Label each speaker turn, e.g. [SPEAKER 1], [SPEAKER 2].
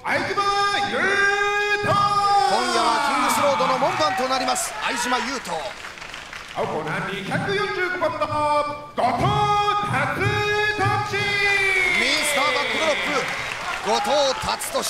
[SPEAKER 1] 相島優斗。
[SPEAKER 2] 今夜はキングスロードの門番となります相島優斗。
[SPEAKER 1] 青コーナー245番の後藤達俊。
[SPEAKER 2] ミスターバックドロップ後藤達俊。